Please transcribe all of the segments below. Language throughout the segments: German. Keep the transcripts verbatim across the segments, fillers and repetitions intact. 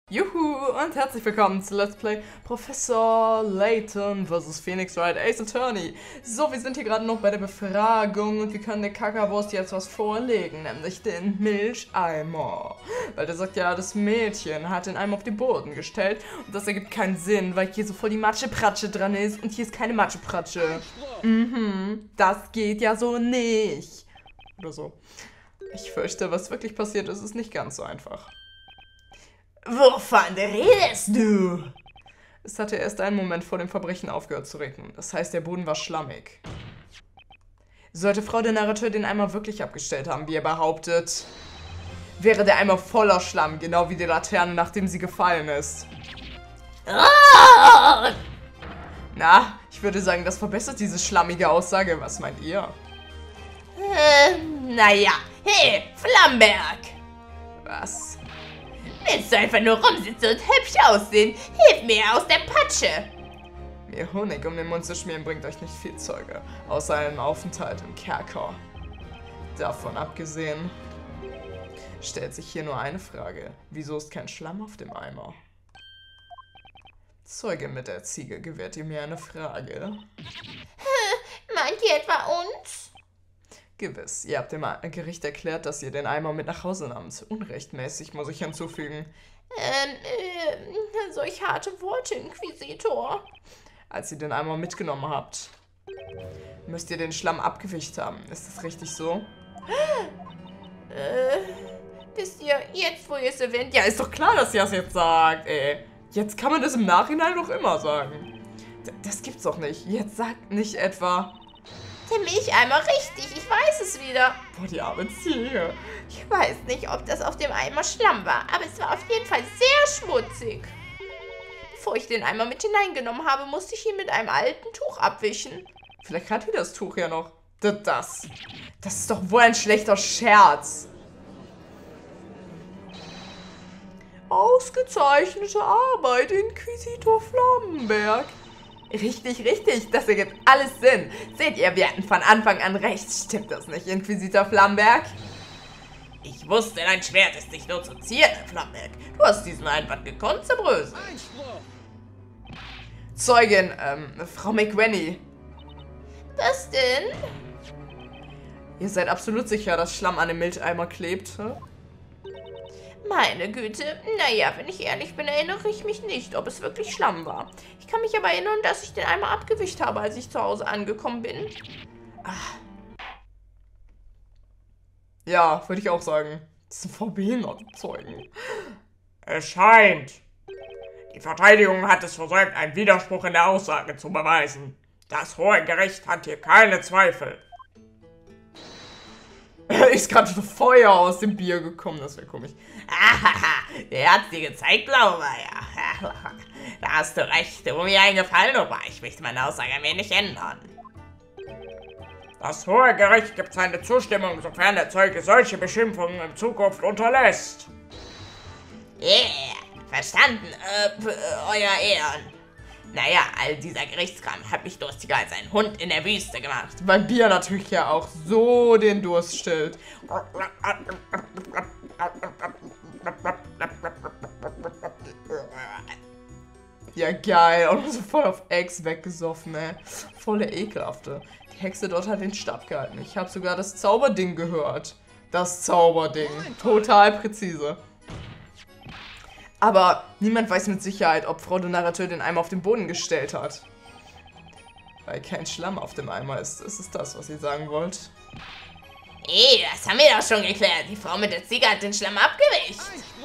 Juhu und herzlich willkommen zu Let's Play Professor Layton versus Phoenix Wright Ace Attorney. So, wir sind hier gerade noch bei der Befragung und wir können der Kackerwurst jetzt was vorlegen, nämlich den Milcheimer. Weil der sagt ja, das Mädchen hat den Eimer auf den Boden gestellt und das ergibt keinen Sinn, weil hier so voll die Matschepratsche dran ist und hier ist keine Matschepratsche. Mhm, das geht ja so nicht. Oder so. Ich fürchte, was wirklich passiert ist, ist nicht ganz so einfach. Wovon redest du? Es hatte erst einen Moment vor dem Verbrechen aufgehört zu regnen. Das heißt, der Boden war schlammig. Sollte Frau der Narrateur den Eimer wirklich abgestellt haben, wie er behauptet, wäre der Eimer voller Schlamm, genau wie die Laterne, nachdem sie gefallen ist. Oh! Na, ich würde sagen, das verbessert diese schlammige Aussage. Was meint ihr? Äh, naja. Hey, Flamberg! Was? Willst du einfach nur rumsitzen und hübsch aussehen? Hilf mir aus der Patsche! Mir Honig um den Mund zu schmieren bringt euch nicht viel Zeuge, außer einem Aufenthalt im Kerker. Davon abgesehen, stellt sich hier nur eine Frage. Wieso ist kein Schlamm auf dem Eimer? Zeuge mit der Ziege, gewährt ihr mir eine Frage? Meint ihr etwa uns? Gewiss, ihr habt dem Gericht erklärt, dass ihr den Eimer mit nach Hause nahmt. Unrechtmäßig, muss ich hinzufügen. Ähm, äh, solch harte Worte, Inquisitor. Als ihr den Eimer mitgenommen habt, müsst ihr den Schlamm abgewischt haben. Ist das richtig so? Äh, wisst ihr, jetzt wo ihr es erwähnt, Ja, ist doch klar, dass ihr es jetzt sagt, ey. Jetzt kann man das im Nachhinein noch immer sagen. D das gibt's doch nicht. Jetzt sagt nicht etwa... Der Milcheimer, richtig, ich weiß es wieder. Boah, die arme Ziege. Ich weiß nicht, ob das auf dem Eimer Schlamm war, aber es war auf jeden Fall sehr schmutzig. Bevor ich den Eimer mit hineingenommen habe, musste ich ihn mit einem alten Tuch abwischen. Vielleicht hat die das Tuch ja noch. D das. Das ist doch wohl ein schlechter Scherz. Ausgezeichnete Arbeit, Inquisitor Flammenberg. Richtig, richtig, das ergibt alles Sinn. Seht ihr, wir hatten von Anfang an recht. Stimmt das nicht, Inquisitor Flammenberg? Ich wusste, dein Schwert ist nicht nur zu zieren, Flammenberg. Du hast diesen Einwand gekonnt zerbröseln. Zeugin, ähm, Frau McWenny. Was denn? Ihr seid absolut sicher, dass Schlamm an dem Milcheimer klebt? Hä? Meine Güte, naja, wenn ich ehrlich bin, erinnere ich mich nicht, ob es wirklich Schlamm war. Ich kann mich aber erinnern, dass ich den Eimer abgewischt habe, als ich zu Hause angekommen bin. Ach. Ja, würde ich auch sagen. Das sind voll behinderte Zeugen. Es scheint. Die Verteidigung hat es versäumt, einen Widerspruch in der Aussage zu beweisen. Das Hohe Gericht hat hier keine Zweifel. Ist gerade Feuer aus dem Bier gekommen, das wäre komisch. Ahaha, der hat's dir gezeigt, glaube ich. Ja. Da hast du recht, du mir einen Gefallen, aber ich möchte meine Aussage ein wenig ändern. Das Hohe Gericht gibt seine Zustimmung, sofern der Zeuge solche Beschimpfungen in Zukunft unterlässt. Yeah, verstanden, äh, euer Ehren. Naja, all dieser Gerichtskram hat mich durstiger als ein Hund in der Wüste gemacht. Weil Bier natürlich ja auch so den Durst stillt. Ja, geil. Und so voll auf Eggs weggesoffen, ey. Volle ekelhafte. Die Hexe dort hat den Stab gehalten. Ich habe sogar das Zauberding gehört. Das Zauberding. Total präzise. Aber niemand weiß mit Sicherheit, ob Frau der Narrateur den Eimer auf den Boden gestellt hat. Weil kein Schlamm auf dem Eimer ist. Ist es das, was ihr sagen wollt? Ey, das haben wir doch schon geklärt. Die Frau mit der Ziege hat den Schlamm abgewischt.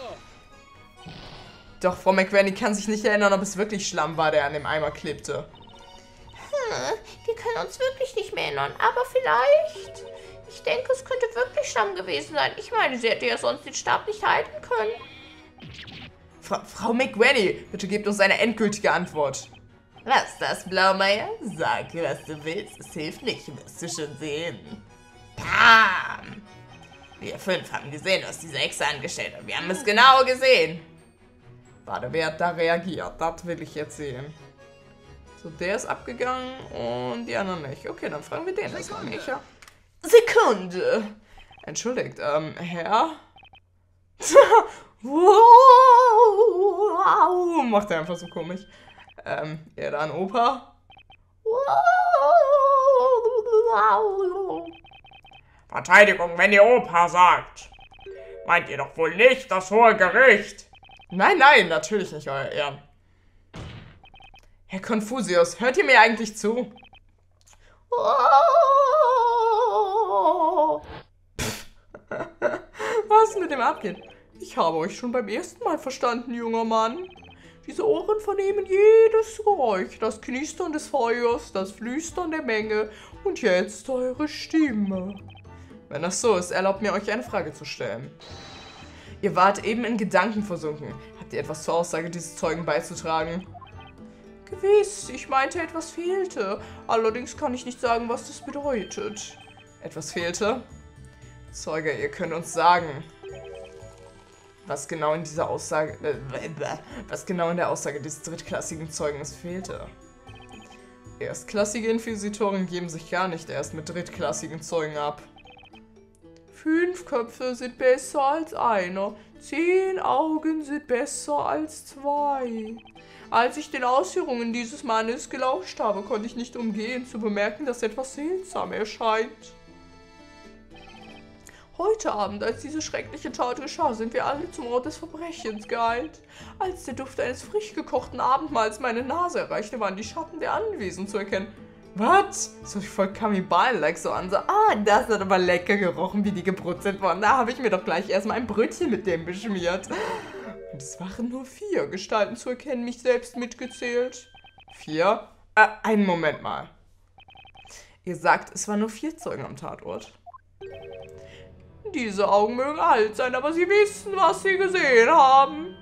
Doch Frau McWenny kann sich nicht erinnern, ob es wirklich Schlamm war, der an dem Eimer klebte. Hm, wir können uns wirklich nicht mehr erinnern. Aber vielleicht... Ich denke, es könnte wirklich Schlamm gewesen sein. Ich meine, sie hätte ja sonst den Stab nicht halten können. Fra Frau McWenny, bitte gebt uns eine endgültige Antwort. Was das, Blaumeier? Sag, was du willst. Es hilft nicht, wirst du schon sehen. Pam! Wir fünf haben gesehen, was diese Hexe angestellt hat. Wir haben es genau gesehen. Warte, wer hat da reagiert? Das will ich jetzt sehen. So, der ist abgegangen und die anderen nicht. Okay, dann fragen wir den erstmal, Micha. Sekunde! Entschuldigt, ähm, Herr? Wow! Warum macht er einfach so komisch? Ähm, er dann Opa? Verteidigung, wenn ihr Opa sagt. Meint ihr doch wohl nicht das Hohe Gericht? Nein, nein, natürlich nicht, euer Ehren. Herr Konfusius, hört ihr mir eigentlich zu? Was mit dem abgeht? Ich habe euch schon beim ersten Mal verstanden, junger Mann. Diese Ohren vernehmen jedes Geräusch, das Knistern des Feuers, das Flüstern der Menge und jetzt eure Stimme. Wenn das so ist, erlaubt mir euch eine Frage zu stellen. Ihr wart eben in Gedanken versunken. Habt ihr etwas zur Aussage dieses Zeugen beizutragen? Gewiss, ich meinte, etwas fehlte. Allerdings kann ich nicht sagen, was das bedeutet. Etwas fehlte? Zeuge, ihr könnt uns sagen, was genau in dieser Aussage, äh, was genau in der Aussage des drittklassigen Zeugens fehlte. Erstklassige Inquisitoren geben sich gar nicht erst mit drittklassigen Zeugen ab. Fünf Köpfe sind besser als einer, zehn Augen sind besser als zwei. Als ich den Ausführungen dieses Mannes gelauscht habe, konnte ich nicht umgehen zu bemerken, dass etwas seltsam erscheint. Heute Abend, als diese schreckliche Tat geschah, sind wir alle zum Ort des Verbrechens geeilt. Als der Duft eines frisch gekochten Abendmahls meine Nase erreichte, waren die Schatten der Anwesenden zu erkennen. Was? Das hört sich voll Kannibalen-like so an. So, ah, das hat aber lecker gerochen, wie die gebrutzelt wurden. Da habe ich mir doch gleich erstmal ein Brötchen mit dem beschmiert. Und es waren nur vier Gestalten zu erkennen, mich selbst mitgezählt. Vier? Äh, einen Moment mal. Ihr sagt, es waren nur vier Zeugen am Tatort. Diese Augen mögen alt sein, aber sie wissen, was sie gesehen haben.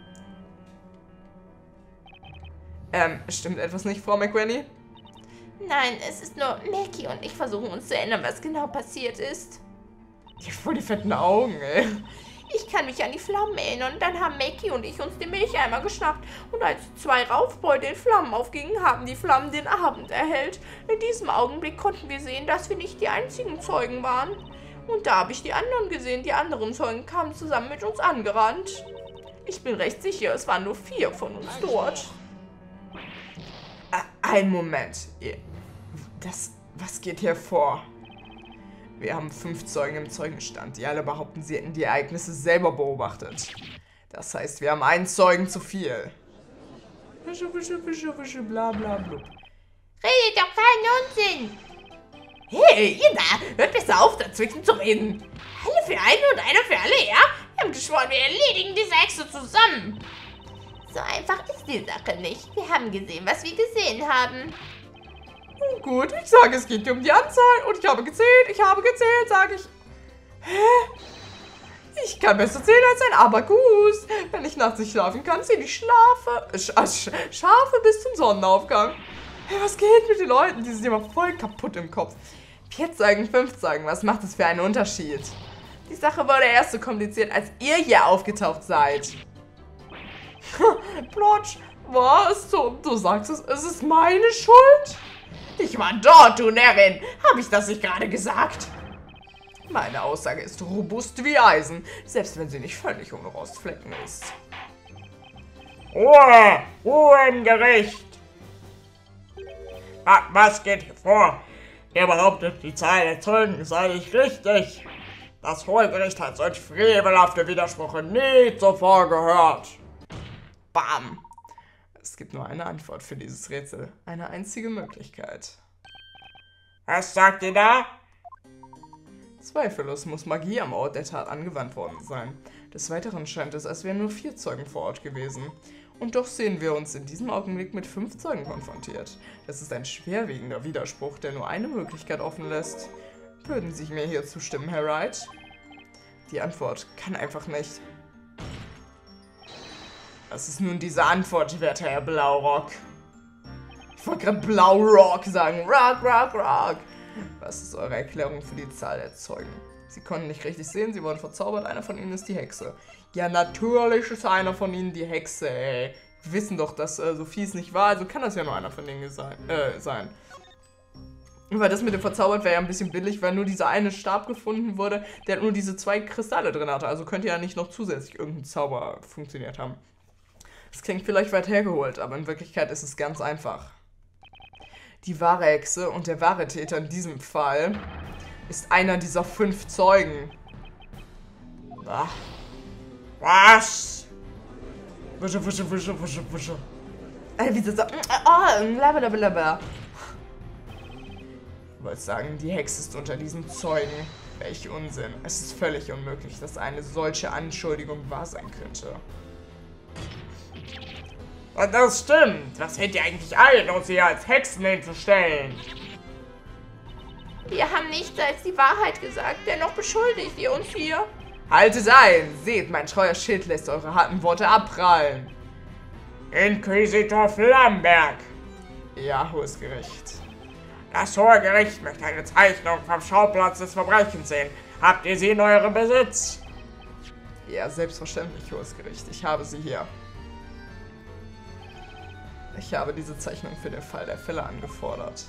Ähm, stimmt etwas nicht, Frau McGranny? Nein, es ist nur Mackie und ich versuchen uns zu erinnern, was genau passiert ist. Die hat voll die fetten Augen, ey. Ich kann mich an die Flammen erinnern. Dann haben Mackie und ich uns den Milcheimer geschnappt. Und als zwei Raufbeute in Flammen aufgingen, haben die Flammen den Abend erhellt. In diesem Augenblick konnten wir sehen, dass wir nicht die einzigen Zeugen waren. Und da habe ich die anderen gesehen. Die anderen Zeugen kamen zusammen mit uns angerannt. Ich bin recht sicher, es waren nur vier von uns dort. Äh, ein Moment. Das, was geht hier vor? Wir haben fünf Zeugen im Zeugenstand, die alle behaupten, sie hätten die Ereignisse selber beobachtet. Das heißt, wir haben einen Zeugen zu viel. Wische, wische, wische, wische, bla bla blub. Redet doch keinen Unsinn! Hey, ihr da! Hört besser auf, dazwischen zu reden! Alle für einen und einer für alle, ja? Wir haben geschworen, wir erledigen diese Hexe zusammen! So einfach ist die Sache nicht. Wir haben gesehen, was wir gesehen haben. Gut, ich sage, es geht um die Anzahl und ich habe gezählt, ich habe gezählt, sage ich. Hä? Ich kann besser zählen als ein Abakus. Wenn ich nachts nicht schlafen kann, zähle ich Schlafe, Sch Sch Schafe bis zum Sonnenaufgang. Hey, was geht mit den Leuten? Die sind immer voll kaputt im Kopf. Vier Zeugen, fünf Zeugen, was macht das für einen Unterschied? Die Sache wurde erst so kompliziert, als ihr hier aufgetaucht seid. Plotsch, was? Du, du sagst es, es ist meine Schuld? Ich war dort, du Närrin. Habe ich das nicht gerade gesagt? Meine Aussage ist robust wie Eisen, selbst wenn sie nicht völlig ohne Rostflecken ist. Ruhe! Ruhe im Gericht! Was geht hier vor? Ihr behauptet, die Zahl der Zeugen sei nicht richtig. Das Hohe Gericht hat solch frevelhafte Widersprüche nie zuvor gehört. Bam! Es gibt nur eine Antwort für dieses Rätsel. Eine einzige Möglichkeit. Was sagt ihr da? Zweifellos muss Magie am Ort der Tat angewandt worden sein. Des Weiteren scheint es, als wären nur vier Zeugen vor Ort gewesen. Und doch sehen wir uns in diesem Augenblick mit fünf Zeugen konfrontiert. Das ist ein schwerwiegender Widerspruch, der nur eine Möglichkeit offen lässt. Würden Sie mir hier zustimmen, Herr Wright? Die Antwort kann einfach nicht. Was ist nun diese Antwort, werter Herr Blaurock? Ich wollte gerade Blaurock sagen. Rock, rock, rock. Was ist eure Erklärung für die Zahl der Zeugen? Sie konnten nicht richtig sehen, sie wurden verzaubert, einer von ihnen ist die Hexe. Ja, natürlich ist einer von ihnen die Hexe, ey. Wir wissen doch, dass äh, Sophie es nicht war, also kann das ja nur einer von denen sein. Äh, sein. Weil das mit dem Verzaubert wäre ja ein bisschen billig, weil nur dieser eine Stab gefunden wurde, der nur diese zwei Kristalle drin hatte. Also könnte ja nicht noch zusätzlich irgendein Zauber funktioniert haben. Das klingt vielleicht weit hergeholt, aber in Wirklichkeit ist es ganz einfach. Die wahre Hexe und der wahre Täter in diesem Fall ist einer dieser fünf Zeugen. Ah. Was? Wische, wische, wische, wische, wische. Äh, wie so, oh, blablabla. Ich wollte sagen, die Hexe ist unter diesen Zeugen. Welch Unsinn. Es ist völlig unmöglich, dass eine solche Anschuldigung wahr sein könnte. Und das stimmt. Was hält ihr eigentlich ein, uns hier als Hexen hinzustellen? Wir haben nichts als die Wahrheit gesagt, dennoch beschuldigt ihr uns hier. Haltet ein! Seht, mein treuer Schild lässt eure harten Worte abprallen. Inquisitor Flamberg. Ja, hohes Gericht. Das Hohe Gericht möchte eine Zeichnung vom Schauplatz des Verbrechens sehen. Habt ihr sie in eurem Besitz? Ja, selbstverständlich, hohes Gericht. Ich habe sie hier. Ich habe diese Zeichnung für den Fall der Fälle angefordert.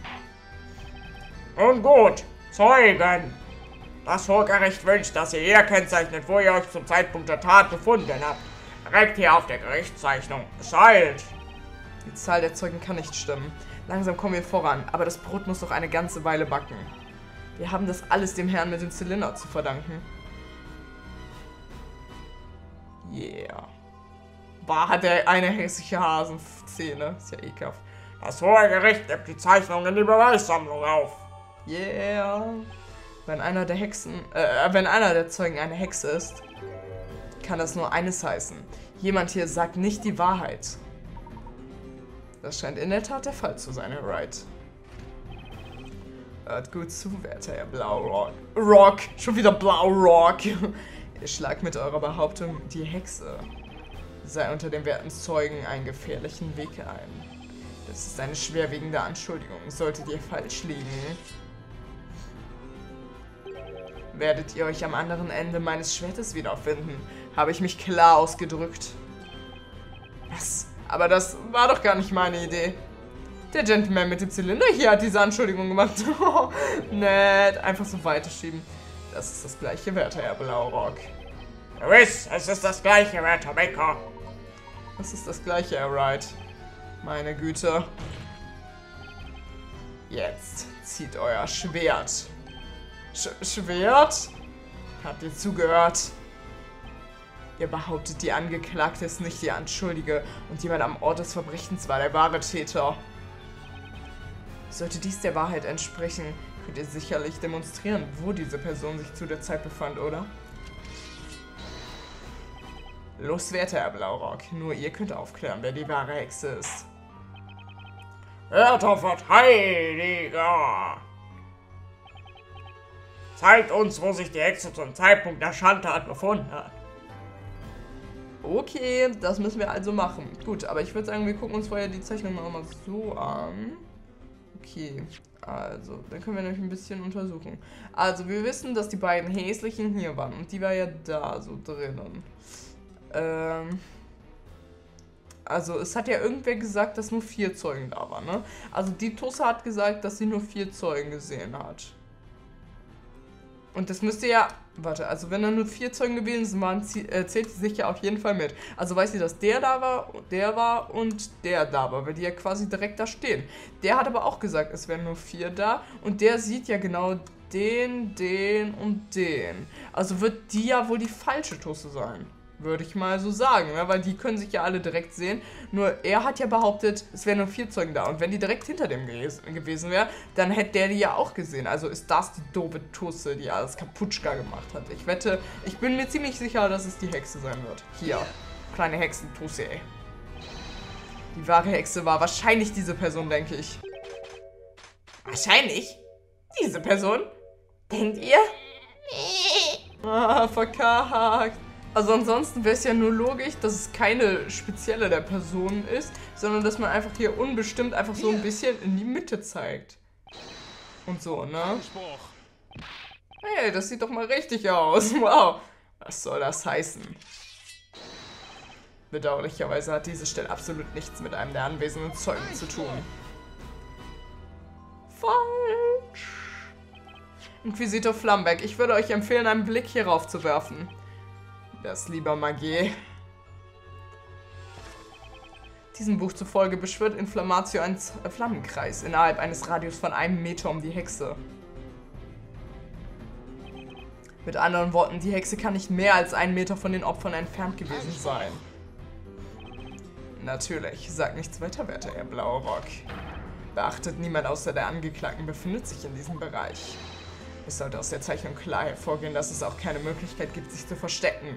Und gut, Zeugen. Das Hohe Gericht wünscht, dass ihr hier kennzeichnet, wo ihr euch zum Zeitpunkt der Tat befunden habt. Direkt hier auf der Gerichtszeichnung. Es eilt. Die Zahl der Zeugen kann nicht stimmen. Langsam kommen wir voran, aber das Brot muss noch eine ganze Weile backen. Wir haben das alles dem Herrn mit dem Zylinder zu verdanken. Yeah. Bah, hat er eine hässliche Hasenzähne. Ist ja ekelhaft. Das Hohe Gericht nimmt die Zeichnung in die Beweissammlung auf. Yeah. Wenn einer der Hexen, äh, wenn einer der Zeugen eine Hexe ist, kann das nur eines heißen. Jemand hier sagt nicht die Wahrheit. Das scheint in der Tat der Fall zu sein, Herr Wright. Hört gut zu, werter Herr Blaurock. Rock! Schon wieder Blaurock! Ihr schlagt mit eurer Behauptung, die Hexe sei unter den werten Zeugen einen gefährlichen Weg ein. Das ist eine schwerwiegende Anschuldigung. Solltet ihr falsch liegen, werdet ihr euch am anderen Ende meines Schwertes wiederfinden. Habe ich mich klar ausgedrückt? Was? Aber das war doch gar nicht meine Idee. Der Gentleman mit dem Zylinder hier hat diese Anschuldigung gemacht. Nett. Einfach so weiterschieben. Das ist das gleiche, werter Herr Blaurock. Gewiss, es ist das gleiche, werter Becker. Das ist das gleiche, Herr Wright. Meine Güte. Jetzt zieht euer Schwert. Sch Schwert? Habt ihr zugehört? Ihr behauptet, die Angeklagte ist nicht die Anschuldige und jemand am Ort des Verbrechens war der wahre Täter. Sollte dies der Wahrheit entsprechen, könnt ihr sicherlich demonstrieren, wo diese Person sich zu der Zeit befand, oder? Los, werter Herr Blaurock, nur ihr könnt aufklären, wer die wahre Hexe ist. Werter Verteidiger! Zeigt uns, wo sich die Hexe zum Zeitpunkt der Schandtat befunden hat. Okay, das müssen wir also machen. Gut, aber ich würde sagen, wir gucken uns vorher die Zeichnung noch mal so an. Okay, also, dann können wir nämlich ein bisschen untersuchen. Also, wir wissen, dass die beiden Häslichen hier waren und die war ja da so drinnen. Ähm... Also, es hat ja irgendwer gesagt, dass nur vier Zeugen da waren, ne? Also, die Tusse hat gesagt, dass sie nur vier Zeugen gesehen hat. Und das müsste ja... Warte, also wenn da nur vier Zeugen gewesen waren, äh, zählt sie sich ja auf jeden Fall mit. Also weiß sie, dass der da war, der war und der da war, weil die ja quasi direkt da stehen. Der hat aber auch gesagt, es wären nur vier da und der sieht ja genau den, den und den. Also wird die ja wohl die falsche Tusse sein. Würde ich mal so sagen, ne? Weil die können sich ja alle direkt sehen. Nur er hat ja behauptet, es wären nur vier Zeugen da. Und wenn die direkt hinter dem gewesen wäre, dann hätte der die ja auch gesehen. Also ist das die doofe Tusse, die alles Kaputschka gemacht hat. Ich wette, ich bin mir ziemlich sicher, dass es die Hexe sein wird. Hier, kleine Hexentusse, ey. Die wahre Hexe war wahrscheinlich diese Person, denke ich. Wahrscheinlich? Diese Person? Denkt ihr? Ah, verkackt. Also ansonsten wäre es ja nur logisch, dass es keine spezielle der Personen ist, sondern dass man einfach hier unbestimmt einfach so ein bisschen in die Mitte zeigt. Und so, ne? Hey, das sieht doch mal richtig aus. Wow. Was soll das heißen? Bedauerlicherweise hat diese Stelle absolut nichts mit einem der anwesenden Zeugen zu tun. Falsch. Inquisitor Flamberg, ich würde euch empfehlen, einen Blick hierauf zu werfen. Das lieber Magie. Diesem Buch zufolge beschwört Inflammatio einen Z- äh, Flammenkreis innerhalb eines Radius von einem Meter um die Hexe. Mit anderen Worten, die Hexe kann nicht mehr als einen Meter von den Opfern entfernt gewesen sein. Natürlich, sagt nichts weiter, werter Herr Blaurock. Beachtet, niemand außer der Angeklagten befindet sich in diesem Bereich. Es sollte aus der Zeichnung klar hervorgehen, dass es auch keine Möglichkeit gibt, sich zu verstecken.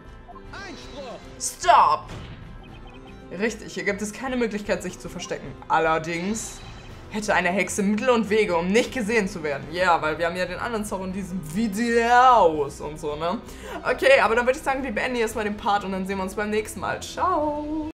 Stop! Richtig, hier gibt es keine Möglichkeit, sich zu verstecken. Allerdings hätte eine Hexe Mittel und Wege, um nicht gesehen zu werden. Ja, yeah, weil wir haben ja den anderen Song in diesem Videos und so, ne? Okay, aber dann würde ich sagen, wir beenden jetzt mal den Part und dann sehen wir uns beim nächsten Mal. Ciao!